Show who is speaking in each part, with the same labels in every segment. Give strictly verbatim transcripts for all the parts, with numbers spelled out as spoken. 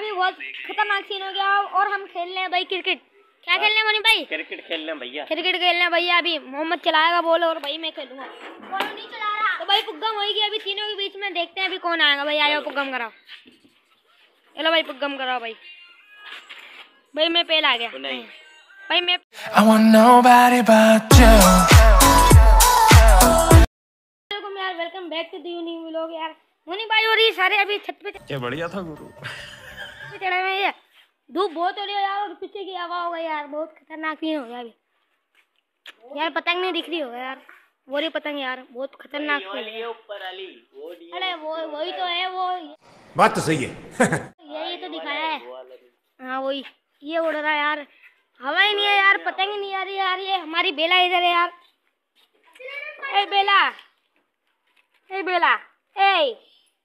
Speaker 1: अभी बहुत खतरनाक सीन हो गया और हम खेल रहे हैं भाई क्रिकेट। क्या खेल रहे हैं मनी भाई?
Speaker 2: क्रिकेट खेल रहे हैं भैया।
Speaker 1: क्रिकेट खेल रहे हैं भैया। अभी मोहम्मद चलाएगा बॉल और भाई मैं खेलूंगा। बॉल नहीं चला रहा तो भाई पुग्गम होगी अभी तीनों के बीच में। देखते हैं अभी कौन आएगा। भाई आयो पुग्गम कराओ। चलो भाई पुग्गम कराओ भाई। भाई मैं पहले आ गया।
Speaker 2: नहीं
Speaker 1: भाई मैं यार welcome back to the new vlog यार। मोनी भाई और ये सारे अभी छत पे
Speaker 3: क्या बढ़िया था गुरु।
Speaker 1: चढ़े हुए हैं। धूप बहुत हो रही है यार और पीछे की हवा होगा यार। बहुत खतरनाक सीन हो गया अभी यार। पतंग नहीं दिख रही होगा यार। वो रही पतंग यार बहुत खतरनाक हो रही है
Speaker 2: ऊपर वाली।
Speaker 1: अरे वो वही तो है। वो
Speaker 3: बात तो सही है।
Speaker 1: यही तो दिखाया है। हाँ वही ये उड़ रहा है यार। हवा ही नहीं है यार। पतंग ही नहीं आ रही यार। ये हमारी बेला इधर है यार। ए बेला ए बेला ए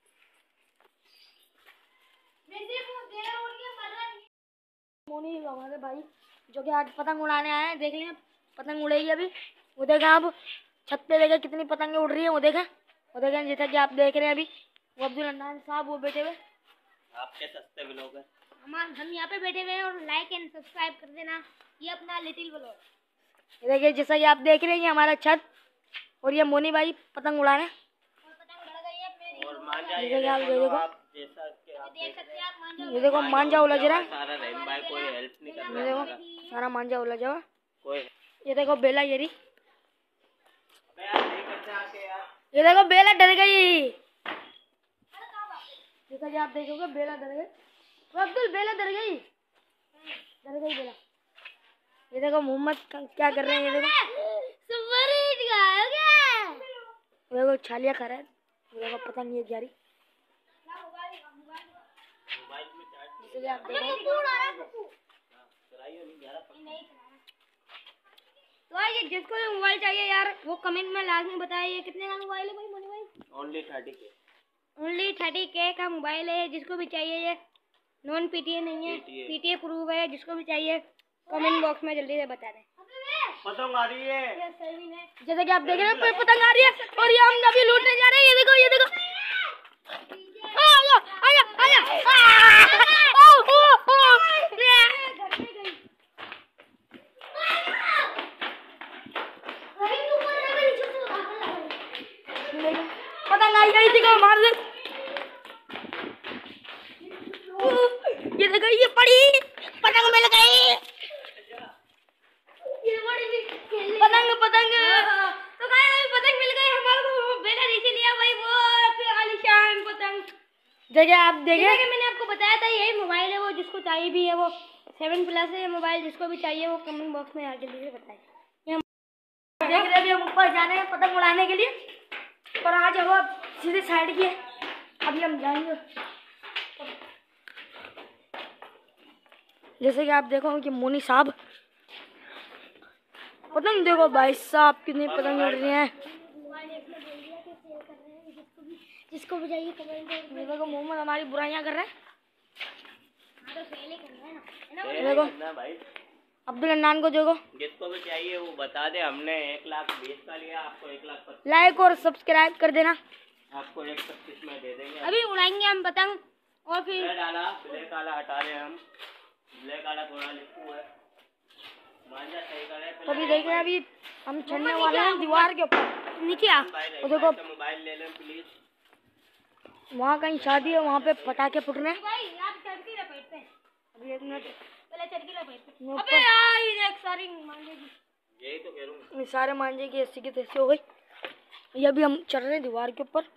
Speaker 1: मोनी हमारे भाई जो कि आज पतंग उड़ाने आए हैं। देख लें पतंग उड़ेगी अभी। वो देखा आप छत पे देखा कितनी पतंगें उड़ रही है। वो देखा वो देखा जैसा कि आप देख रहे हैं अभी वो अब्दुल अन्नान साहब वो बैठे हुए।
Speaker 2: आपके सस्ते व्लॉगर
Speaker 1: हम हम यहाँ पे बैठे हुए हैं और लाइक एंड सब्सक्राइब कर देना। ये अपना लिटिल व्लॉग। ये देखिए जैसा कि आप देख रहे हैं ये हमारा छत और ये मोनी भाई पतंग उड़ा रहे हैं।
Speaker 2: और मान जाइए
Speaker 1: ये देखो
Speaker 2: आप जैसा कि आप देख सकते हैं।
Speaker 1: ये देखो मांझा उलझ रहा है।
Speaker 2: सारा रहीम भाई कोई हेल्प नहीं कर
Speaker 1: ये
Speaker 2: रहा
Speaker 1: देखो सारा मांझा उलझा हुआ
Speaker 2: कोई।
Speaker 1: ये देखो बेला ये रही। ये देखो बेला डर गई। जैसा कि आप देखोगे बेला डर गई। तो अब्दुल बेला डर गई डर गई बेला। ये देखो मोहम्मद क्या कर रहे हैं। ये देखो ये देखो छालिया खा रहा है। ये देखो पतंग ये जा रही। जैसे आप देखो तो ये जिसको भी मोबाइल चाहिए यार वो कमेंट में लाजमी बताइए। ये कितने का मोबाइल है भाई मोनी भाई?
Speaker 2: Only thirty K
Speaker 1: only thirty K का मोबाइल है। जिसको भी चाहिए ये नॉन पीटीए नहीं है पीटीए प्रूफ है। जिसको भी चाहिए कमेंट बॉक्स में जल्दी से बता दें।
Speaker 2: पतंग आ रही है
Speaker 1: जैसे कि आप देख रहे हैं पतंग आ रही है और ये हम अभी लूटने जा रहे हैं। ये देखो ये देखो आया आया आया पतंग आई गई थी को मार दे। ये देखो ये पड़ी पतंग मिल गई। पतंग पतंग तो गाइस अभी पतंग मिल गई हमारे को। बेला नीचे लिया भाई वो आलीशान पतंग। जगह आप देखे कि मैंने आपको बताया था यही मोबाइल है। वो जिसको चाहिए भी है वो सेवन प्लस है ये मोबाइल। जिसको भी चाहिए वो कमेंट बॉक्स में आके जल्दी से बताएं। देख रहे अभी हम ऊपर जा रहे हैं पतंग उड़ाने के लिए और आज हवा सीधे साइड की है। अभी हम जाएंगे जैसे कि आप देखो कि मोनी साहब पतंग देखो भाई साहब कितनी पतंग उड़ रही हैं। जिसको भी चाहिए कमेंट देखो मोहम्मद हमारी बुराइयां कर रहे हैं। देखो अब्दुल अन्नान को देखो
Speaker 2: जिसको भी चाहिए वो बता दे। हमने एक लाख बीस का लिया आपको एक लाख पच्चीस।
Speaker 1: लाइक और सब्सक्राइब कर देना।
Speaker 2: आपको एक पच्चीस में दे देंगे।
Speaker 1: अभी उड़ाएंगे हम पतंग और फिर
Speaker 2: डाला ब्लैक वाला हटा रहे हैं हम। ब्लैक वाला थोड़ा लिखू है मांझा सही करे।
Speaker 1: तो अभी देख रहे हैं अभी हम चढ़ने वाले हैं दीवार के ऊपर नीचे आ। तो देखो
Speaker 2: मोबाइल ले लें प्लीज।
Speaker 1: वहाँ कहीं शादी है वहाँ पे पटाखे फुट रहे हैं। अभी एक मिनट अबे यार ये सारी मांझे की
Speaker 2: यही तो कह रहा हूँ
Speaker 1: सारे मांझे की ऐसी की तैसी हो गई। ये अभी हम चढ़ रहे हैं दीवार के ऊपर।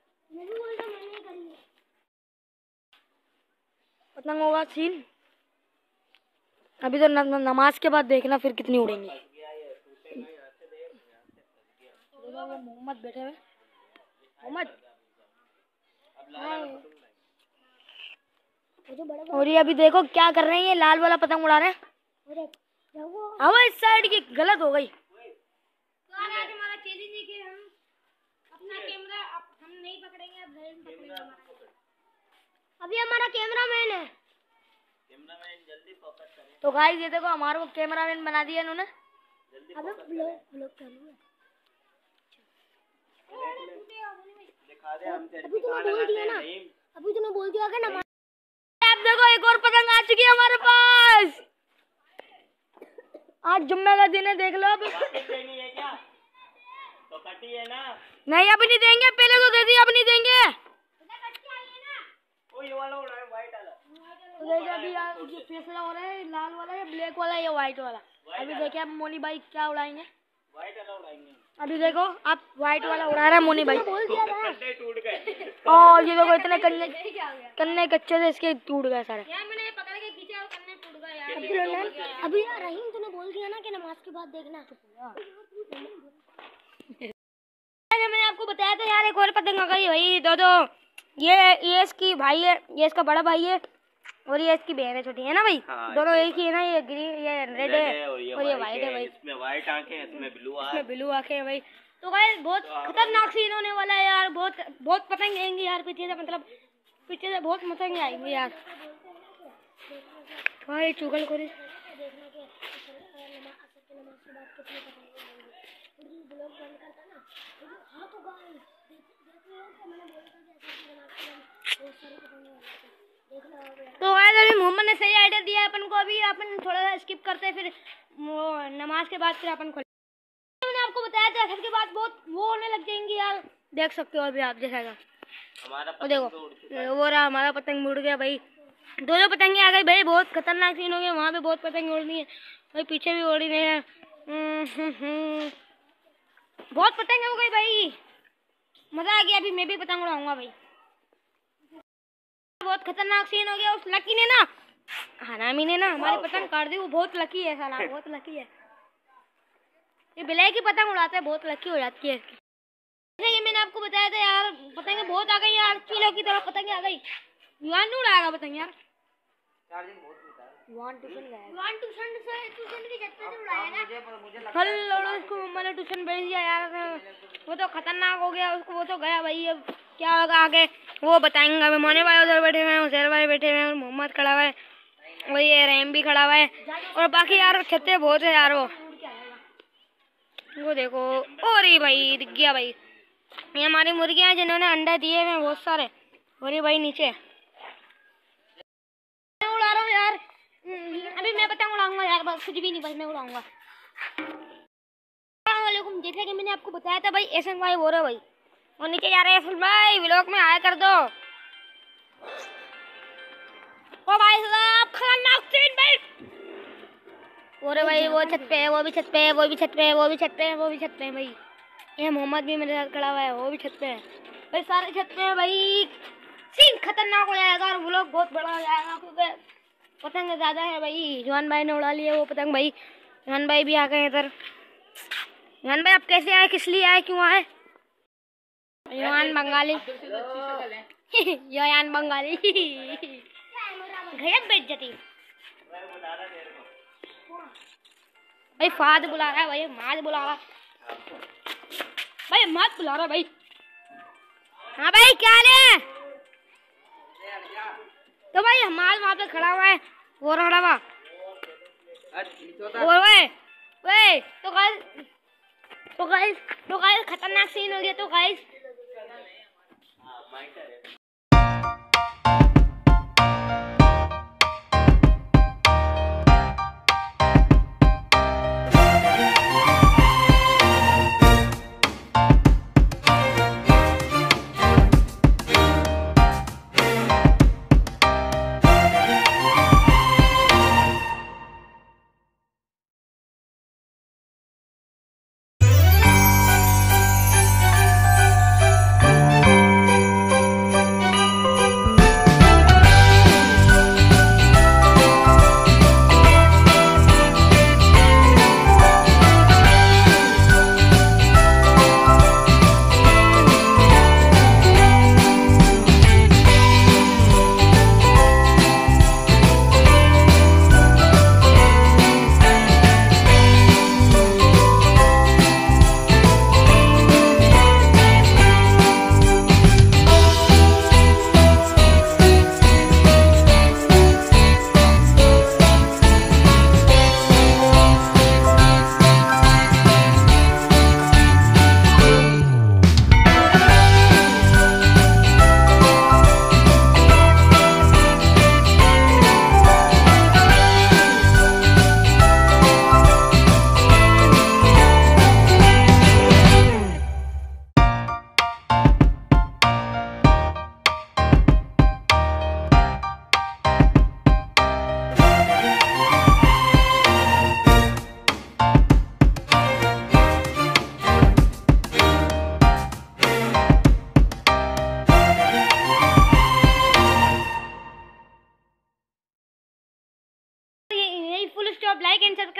Speaker 1: पतंग होगा सीन अभी तो न, न, नमाज के बाद देखना फिर कितनी उड़ेंगी। मोहम्मद बैठे हुए मोहम्मद और ये अभी देखो क्या कर रहे हैं। ये लाल वाला पतंग उड़ा रहे हैं। हवा इस साइड की गलत हो गई। तो आज हमारा चैलेंज है कि हम अपना कैमरा हम नहीं पकड़ेंगे। अब पकड़ेंगे अभी हमारा कैमरामैन है।
Speaker 2: कैमरामैन जल्दी फोकस करें।
Speaker 1: तो गाइस ये देखो हमारे को कैमरामैन बना दिया इन्होंने।
Speaker 2: अबे ब्लॉग ब्लॉग चालू है। दिखा दे हम तेरे को बोल दिया ना। अभी तूने बोल दिया कि नमाज।
Speaker 1: आप देखो एक और पतंग आ चुकी है हमारे पास। आज जुम्मे का दिन है, देख लो। अब
Speaker 2: लेनी है क्या? तो कटी है ना?
Speaker 1: नहीं अब नहीं देंगे, पहले तो दे दी, अब नहीं देंगे।
Speaker 2: वो ये वाला उड़ा है, व्हाइट वाला।
Speaker 1: तो देखिए अभी यार जो फैसला हो रहा है, लाल वाला है, ब्लैक वाला है, व्हाइट वाला। अभी देखिए अब मोनी भाई क्या उड़ाएंगे।
Speaker 2: व्हाइट वाला उड़ाएंगे।
Speaker 1: अभी देखो आप व्हाइट वाला उड़ा रहा है मोनी भाई।
Speaker 2: कन्ने टूट गए।
Speaker 1: और ये देखो इतने कन्ने कन्ने कच्चे थे, इसके टूट गए सारे।
Speaker 4: यार मैंने पकड़ के खींचा और कन्ने टूट गए यार। अभी यार रहीम तूने बोल दिया ना कि नमाज के बाद देखना।
Speaker 1: मैंने आपको बताया था यार, एक और पतंग आ गई भाई। दो दो ये ये इसकी भाई है, ये इसका बड़ा भाई है, और ये इसकी बहन है छोटी, है ना भाई?
Speaker 2: हाँ,
Speaker 1: दोनों एक ही है ना। ये ग्रीन, ये रेड है
Speaker 2: और ये
Speaker 1: व्हाइट है भाई।
Speaker 2: इसमें व्हाइट आंखें हैं, इसमें ब्लू आंखें।
Speaker 1: इसमें ब्लू आंखें हैं भाई। तो गाइस बहुत खतरनाक सीन होने वाला है यार। बहुत बहुत पतंग आएंगी यार पीछे से, मतलब पीछे से बहुत पतंग आएंगी यार। भाई चुगल करे तो गाइस अभी मोहम्मद ने सही आइडिया दिया अपन को। अभी अपन थोड़ा सा स्किप करते हैं, फिर वो नमाज के बाद फिर अपन खोल। मैंने आपको बताया था असर के बाद बहुत वो होने लग जाएंगी यार, देख सकते हो अभी आप जैसा।
Speaker 2: हमारा
Speaker 1: वो देखो वो रहा हमारा पतंग उड़ गया भाई। दोनों पतंगे आ गई भाई, बहुत खतरनाक सीन हो गया। वहाँ पे बहुत पतंग उड़ रही है भाई, पीछे भी उड़ रही है। बहुत पतंग हो गई भाई, मजा आ गया। अभी मैं भी पतंग उड़ाऊंगा भाई। बहुत खतरनाक सीन हो गया। उस लकी ने ना, हरामी ने ना हमारी पतंग काट दी। वो बहुत लकी है साला, बहुत लकी है। ये ब्लैक की पतंग उड़ाता है, बहुत लकी हो जाती है इसकी। जैसे कि मैंने आपको बताया था यार, पतंगे बहुत आ गई यार, किलो की तरह पतंगे आ गई। युवान नहीं उड़ाएगा पतंग यार, युवान ट्यूशन गया है।
Speaker 4: वन ट्यूशन से ट्यूशन की छत पे से उड़ाया ना।
Speaker 1: कल लड़ो उसको मम्मा ने ट्यूशन भेज दिया यार। वो तो खतरनाक हो गया उसको, वो तो गया भाई। अब क्या होगा आगे वो बताएंगे। अभी मोने भाई उधर बैठे हुए हैं, हुसैन भाई बैठे हुए हैं, और मोहम्मद खड़ा हुआ है, और ये रहीम भी खड़ा हुआ है, और बाकी यार छत्ते बहुत है यार। वो वो देखो, और ये भाई दिख गया भाई। ये हमारी मुर्गियां जिन्होंने अंडे दिए हुए बहुत सारे, और ये भाई नीचे मैं उड़ा रहा हूँ यार। अभी मैं पतंग उड़ाऊंगा यार, बस कुछ भी नहीं, बस मैं उड़ाऊंगा। अस्सलामुअलैकुम। जैसा कि मैंने आपको बताया था भाई, एहसन भाई बोल रहे भाई, और नीचे जा रहे हैं एहसन भाई, व्लॉग में आया कर दो। ओ भाई साहब खतरनाक सीन भाई। बोरे भाई वो छत पे है, वो भी छत पे है, वो भी छत पे है, वो भी छत पे है, वो भी छत पे है भाई। ये मोहम्मद भी मेरे साथ खड़ा हुआ है, वो भी छत पे है भाई। सारे छत पे है भाई। सीन खतरनाक हो जाएगा और व्लॉग बहुत बड़ा हो जाएगा, क्योंकि पतंग ज्यादा है भाई। जवान भाई ने उड़ा लिया वो पतंग भाई। जवान भाई भी आ गए इधर। जवान भाई आप कैसे आए, किस लिए आए, क्यों आए? जवान बंगाली जवान बंगाली गजब बेइज्जती भाई। फाद बुला रहा है भाई, माज बुला रहा भाई, माज बुला रहा भाई। हाँ भाई क्या ले? तो भाई हमारे वहाँ पे खड़ा हुआ है, वो खड़ा हुआ और वे वे तो गाइस तो गाइस तो गाइस खतरनाक सीन हो गया। तो गाइस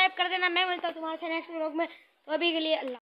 Speaker 1: सब्सक्राइब कर देना। मैं मिलता हूँ तुम्हारे से नेक्स्ट व्लॉग में, तो अभी के लिए अल्लाह।